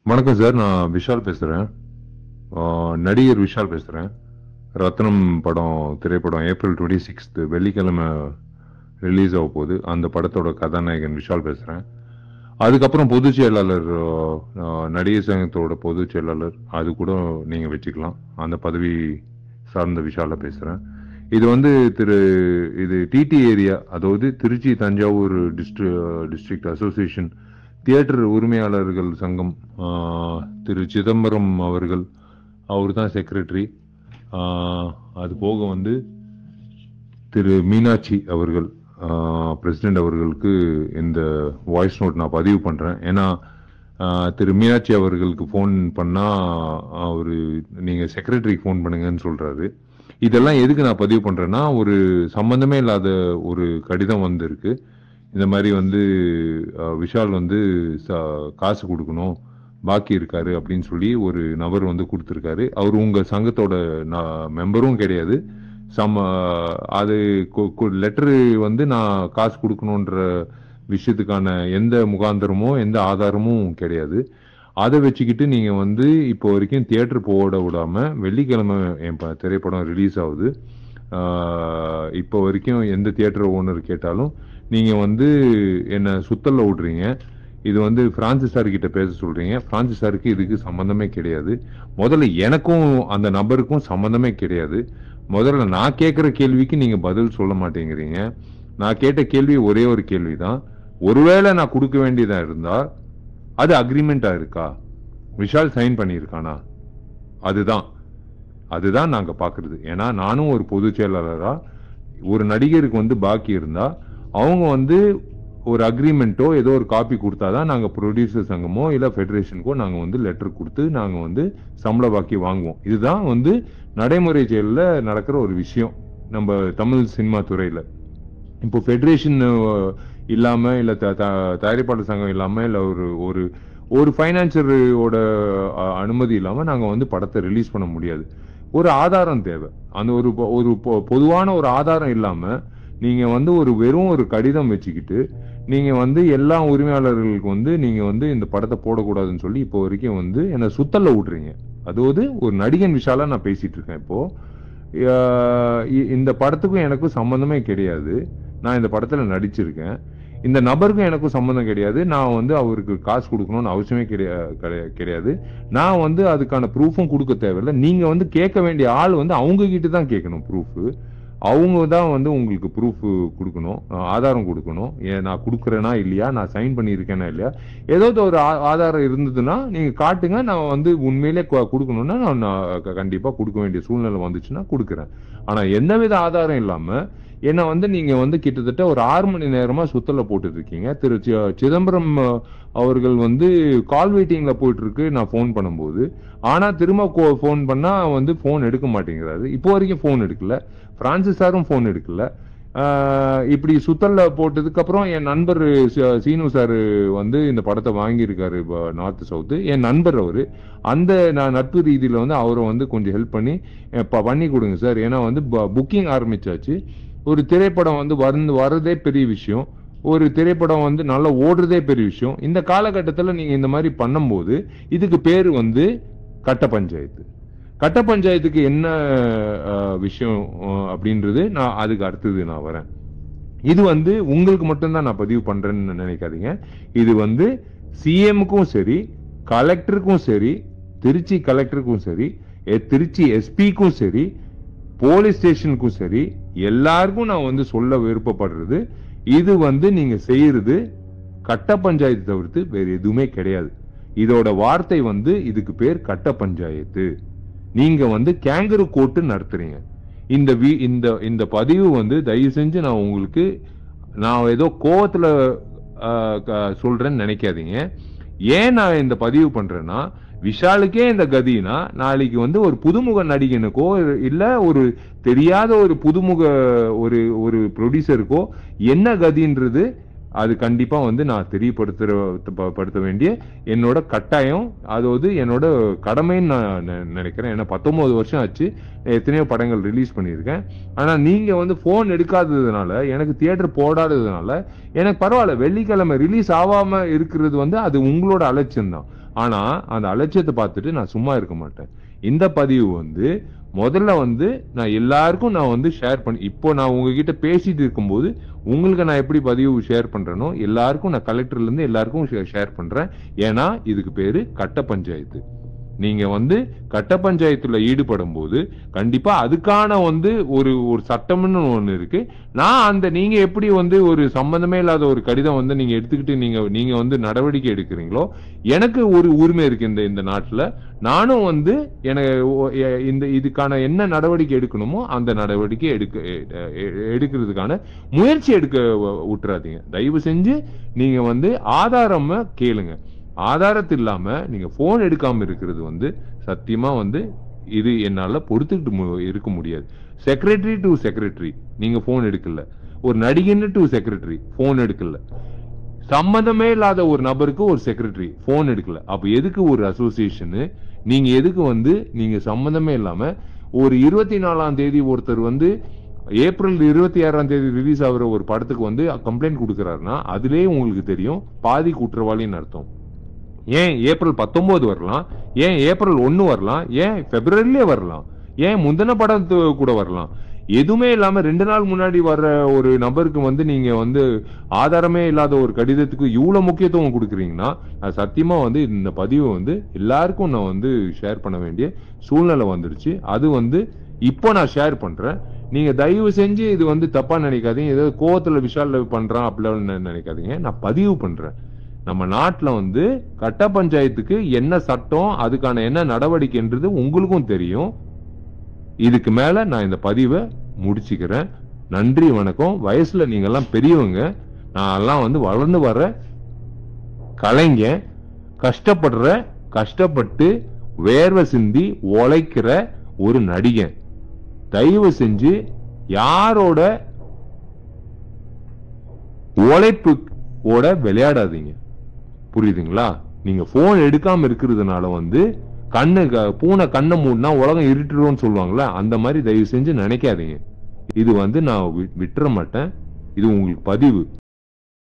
வணக்கம் சார். நான் விஷால் பேசுறேன். நடிகர் விஷால் பேசுறேன். ரத்னம் திரைப்படம் ஏப்ரல் 26 வெள்ளிக்கிழமை ரிலீஸ் ஆக போகுது. அந்த படத்தோட கதாநாயகன் விஷால் பேசுறேன். அதுக்கப்புறம் பொதுச் செயலாளர், நடிகர் சங்கத்தோட பொதுச் செயலாளர், அது கூட நீங்க வச்சுக்கலாம். அந்த பதவி சார்ந்த விஷால பேசுறேன். இது வந்து இது டிடி ஏரியா, அதாவது Tiruchi Thanjavur district association theatre உரிமையாளர்கள் சங்கம், திரு சிதம்பரம் அவர்கள், அவர் தான் செக்ரட்டரி. அது போக வந்து திரு மீனாட்சி அவர்கள், பிரசிடென்ட் அவர்களுக்கு இந்த வாய்ஸ் நோட் நான் பதிவு பண்றேன். ஏன்னா திரு மீனாட்சி அவர்களுக்கு ஃபோன் பண்ணா அவரு நீங்க செக்ரட்டரிக்கு ஃபோன் பண்ணுங்கன்னு சொல்றாரு. இதெல்லாம் எதுக்கு நான் பதிவு பண்றேன்னா, ஒரு சம்பந்தமே இல்லாத ஒரு கடிதம் வந்திருக்கு. இந்த மாதிரி வந்து விஷால் வந்து காசு கொடுக்கணும், பாக்கி இருக்காரு அப்படின்னு சொல்லி ஒரு நபர் வந்து கொடுத்துருக்காரு. அவர் உங்க சங்கத்தோட மெம்பரும் கிடையாது. அது லெட்டரு வந்து நான் காசு கொடுக்கணுன்ற விஷயத்துக்கான எந்த முகாந்திரமோ எந்த ஆதாரமும் கிடையாது. அதை வச்சுக்கிட்டு நீங்க வந்து இப்போ வரைக்கும் தியேட்டர் போட விடாம, வெள்ளிக்கிழமை என் திரைப்படம் ரிலீஸ் ஆகுது. இப்போ வரைக்கும் எந்த தியேட்டர் ஓனர் கேட்டாலும் நீங்க வந்து என்ன சுத்தல்ல விடுறீங்க. இது வந்து பிரான்சிஸ் சார் கிட்ட பேச சொல்றீங்க. பிரான்சிஸ் சாருக்கு இதுக்கு சம்பந்தமே கிடையாது. முதல்ல எனக்கும் அந்த நபருக்கும் சம்பந்தமே கிடையாது. முதல்ல நான் கேட்கிற கேள்விக்கு நீங்க பதில் சொல்ல மாட்டேங்கிறீங்க. நான் கேட்ட கேள்வி ஒரே ஒரு கேள்விதான். ஒருவேளை நான் கொடுக்க வேண்டியதா இருந்தா அது அக்ரிமெண்டா இருக்கா, விஷால் சைன் பண்ணியிருக்கானா? அதுதான் நாங்க பாக்குறது. ஏன்னா நானும் ஒரு பொதுச் செயலாளரா, ஒரு நடிகருக்கு வந்து பாக்கி இருந்தா அவங்க வந்து ஒரு அக்ரிமெண்ட்டோ ஏதோ ஒரு காப்பி கொடுத்தாதான் நாங்க ப்ரொடியூசர் சங்கமோ இல்ல ஃபெடரேஷனுக்கோ நாங்க வந்து லெட்டர் கொடுத்து நாங்க வந்து சம்பள பாக்கி வாங்குவோம். இதுதான் வந்து நடைமுறை செயல்ல நடக்கிற ஒரு விஷயம் நம்ம தமிழ் சினிமா துறையில. இப்போ ஃபெடரேஷன் இல்லாம இல்ல தயாரிப்பாளர் சங்கம் இல்லாம இல்ல ஒரு ஒரு ஃபைனான்சியரோட அனுமதி இல்லாம நாங்க வந்து படத்தை ரிலீஸ் பண்ண முடியாது. ஒரு ஆதாரம் தேவை. அந்த ஒரு பொதுவான ஒரு ஆதாரம் இல்லாம நீங்க வந்து வெறும் ஒரு கடிதம் வச்சுக்கிட்டு நீங்க வந்து எல்லா உரிமையாளர்களுக்கு வந்து நீங்க வந்து இந்த படத்தை போடக்கூடாதுன்னு சொல்லி இப்போ வரைக்கும் வந்து என்ன சுத்தல்ல விடுறீங்க. அதாவது ஒரு நடிகன் விஷாலா நான் பேசிட்டு இருக்கேன். இப்போ இந்த படத்துக்கும் எனக்கும் சம்பந்தமே கிடையாது. நான் இந்த படத்துல நடிச்சிருக்கேன். இந்த நபருக்கும் எனக்கும் சம்பந்தம் கிடையாது. நான் வந்து அவருக்கு காசு கொடுக்கணும்னு அவசியமே கிடையாது. நான் வந்து அதுக்கான ப்ரூஃபும் கொடுக்க தேவையில்லை. நீங்க வந்து கேட்க வேண்டிய ஆள் வந்து அவங்க கிட்ட தான் கேட்கணும் ப்ரூஃப். அவங்க தான் வந்து உங்களுக்கு ப்ரூஃப் கொடுக்கணும், ஆதாரம் கொடுக்கணும். நான் கொடுக்குறேனா இல்லையா, நான் சைன் பண்ணியிருக்கேனா இல்லையா, ஏதாவது ஒரு ஆதாரம் இருந்ததுன்னா நீங்க காட்டுங்க. நான் வந்து உண்மையிலே கொடுக்கணும்னா நான் கண்டிப்பா கொடுக்க வேண்டிய சூழ்நிலை வந்துச்சுன்னா கொடுக்குறேன். ஆனா எந்தவித ஆதாரம் இல்லாம ஏன்னா வந்து நீங்க வந்து கிட்டத்தட்ட ஒரு 6 மணி நேரமா சுத்தல போட்டு இருக்கீங்க. திரு சிதம்பரம் அவர்கள் வந்து கால் வெயிட்டிங்ல போயிட்டு இருக்கு நான் போன் பண்ணும்போது. ஆனா திரும்ப போன் பண்ணா வந்து போன் எடுக்க மாட்டேங்கிறாரு. இப்போ வரைக்கும் போன் எடுக்கல. பிரான்சிஸ் சாரும் போன் எடுக்கல. இப்படி சுத்தல்ல போட்டதுக்கு அப்புறம் என் நண்பர் சீனு சார் வந்து இந்த படத்தை வாங்கியிருக்காரு நார்த் சவுத். என் நண்பர் அவரு. அந்த நட்பு ரீதியில வந்து அவரை வந்து கொஞ்சம் ஹெல்ப் பண்ணி கொடுங்க சார். ஏன்னா வந்து புக்கிங் ஆரம்பிச்சாச்சு. ஒரு திரைப்படம் வந்து வர்றதே பெரிய விஷயம். ஒரு திரைப்படம் வந்து நல்லா ஓடுறதே பெரிய விஷயம். இந்த காலகட்டத்தில் நீங்க இந்த மாதிரி பண்ணும்போது இதுக்கு பேரு வந்து கட்ட பஞ்சாயத்து. கட்ட பஞ்சாயத்துக்கு என்ன விஷயம் அப்படின்றது நான் அதுக்கு அடுத்தது நான் வரேன். இது வந்து உங்களுக்கு மட்டும்தான் நான் பதிவு பண்றேன்னு நினைக்காதீங்க. இது வந்து சிஎம்க்கும் சரி, கலெக்டருக்கும் சரி, திருச்சி கலெக்டருக்கும் சரி, திருச்சி எஸ்பிக்கும் சரி, போலீஸ் ஸ்டேஷனுக்கும் சரி, எல்லாருக்கும் நான் வந்து சொல்ல விருப்பப்படுறது, இது வந்து நீங்க செய்யறது கட்ட பஞ்சாயத்து தவிர்த்து வேற எதுவுமே கிடையாது. இதோட வார்த்தை வந்து இதுக்கு பேர் கட்ட பஞ்சாயத்து. நீங்க வந்து கேங்கரு கோர்ட்டு நடத்துறீங்க. இந்த பதிவு வந்து தயவு செஞ்சு நான் ஏதோ கோவத்துல சொல்றேன்னு நினைக்காதீங்க. ஏன் நான் இந்த பதிவு பண்றேன்னா, விஷாலுக்கே இந்த கதினா நாளைக்கு வந்து ஒரு புதுமுக நடிகனுக்கோ இல்ல ஒரு தெரியாத ஒரு புதுமுக ஒரு ப்ரொடியூசருக்கோ என்ன கதின்றது அது கண்டிப்பா வந்து நான் தெரியப்படுத்த வேண்டிய என்னோட கட்டாயம், அதாவது என்னோட கடமைன்னு நான் நினைக்கிறேன். ஏன்னா 19 வருஷம் ஆச்சு, எத்தனையோ படங்கள் ரிலீஸ் பண்ணியிருக்கேன். ஆனா நீங்க வந்து போன் எடுக்காததுனால, எனக்கு தியேட்டர் போடாததுனால எனக்கு பரவாயில்ல. வெள்ளிக்கிழமை ரிலீஸ் ஆகாம இருக்கிறது வந்து அது உங்களோட அலட்சியம் தான். ஆனா அந்த அலட்சியத்தை பார்த்துட்டு நான் சும்மா இருக்க மாட்டேன். இந்த பதிவு வந்து முதல்ல வந்து நான் எல்லாருக்கும் நான் வந்து ஷேர் பண்ணி, இப்போ நான் உங்ககிட்ட பேசிட்டு இருக்கும்போது உங்களுக்கு நான் எப்படி பதிவு ஷேர் பண்றேனோ எல்லாருக்கும் நான் கலெக்டர்ல இருந்து எல்லாருக்கும் ஷேர் பண்றேன். ஏன்னா இதுக்கு பேரு கட்ட பஞ்சாயத்து. நீங்க வந்து கட்ட பஞ்சாயத்துல ஈடுபடும் போது கண்டிப்பா அதுக்கான வந்து ஒரு ஒரு சட்டம்னு ஒண்ணு இருக்கு. நீங்க எப்படி வந்து ஒரு சம்பந்தமே இல்லாத ஒரு கடிதம் வந்து நீங்க எடுத்துக்கிட்டு நீங்க வந்து நடவடிக்கை எடுக்கிறீங்களோ, எனக்கு ஒரு உரிமை இருக்கு இந்த நாட்டுல. நானும் வந்து எனக்கு இதுக்கான என்ன நடவடிக்கை எடுக்கணுமோ அந்த நடவடிக்கை எடுக்கிறதுக்கான முயற்சி எடுக்க விட்டுறாதீங்க. தயவு செஞ்சு நீங்க வந்து ஆதாரமா கேளுங்க. ஆதாரத்து இல்லாம நீங்க போன் எடுக்காம இருக்கிறது வந்து சத்தியமா வந்து இது என்னால பொறுத்துக்கிட்டு இருக்க முடியாது. செக்ரட்டரி டு செக்ரட்டரி நீங்க போன் எடுக்கல, ஒரு நடிகன்னு டு செக்ரட்டரி போன் எடுக்கல, சம்பந்தமே இல்லாத ஒரு நபருக்கு ஒரு செக்ரட்டரி போன் எடுக்கல. அப்ப எதுக்கு ஒரு அசோசியேஷன்? நீங்க எதுக்கு வந்து நீங்க சம்பந்தமே இல்லாம ஒரு 24ஆம் தேதி ஒருத்தர் வந்து ஏப்ரல் 26ஆம் தேதி ரிலீஸ் ஆகிற ஒரு படத்துக்கு வந்து கம்ப்ளைண்ட் கொடுக்கிறாருன்னா அதுலயே உங்களுக்கு தெரியும் பாதி குற்றவாளின்னு அர்த்தம். ஏன் ஏப்ரல் 19 வரலாம், ஏன் ஏப்ரல் 1 வரலாம், ஏன் பிப்ரவரியிலே வரலாம், ஏன் முந்தின படம் கூட வரலாம். எதுவுமே இல்லாம 2 நாள் முன்னாடி வர்ற ஒரு நபருக்கு வந்து நீங்க வந்து ஆதாரமே இல்லாத ஒரு கடிதத்துக்கு இவ்வளவு முக்கியத்துவம் கொடுக்குறீங்கன்னா சத்தியமா வந்து இந்த பதிவை வந்து எல்லாருக்கும் நான் வந்து ஷேர் பண்ண வேண்டிய சூழ்நிலை வந்துருச்சு. அது வந்து இப்போ நான் ஷேர் பண்றேன். நீங்க தயவு செஞ்சு இது வந்து தப்பா நினைக்காதீங்க, ஏதோ கோவத்துல விஷால் பண்றான் அப்படிலாம் நினைக்காதீங்க. நான் பதிவு பண்றேன். நம்ம நாட்டுல வந்து கட்ட பஞ்சாயத்துக்கு என்ன சட்டம், அதுக்கான என்ன நடவடிக்கைன்றது உங்களுக்கும் தெரியும். இதுக்கு மேல நான் இந்த பதிவை முடிச்சுக்கிறேன். நன்றி, வணக்கம். வயசுல நீங்க எல்லாம் பெரியவங்க, நான் எல்லாம் வந்து வளர்ந்து வர்ற கலைஞன், கஷ்டப்பட்டு வேர்வை சிந்தி உழைக்கிற ஒரு நடிகன். தயவு செஞ்சு யாரோட உழைப்போட விளையாடாதீங்க, புரியுதுங்களா? நீங்க போன் எடுக்காம இருக்கிறதுனால வந்து பூனை கண்ணை மூடினா உலகம் இருட்டுருன்னு சொல்லுவாங்களா, அந்த மாதிரி தயவு செஞ்சு நினைக்காதீங்க. இது வந்து நான் விட்டுற மாட்டேன். இது உங்களுக்கு பதிவு.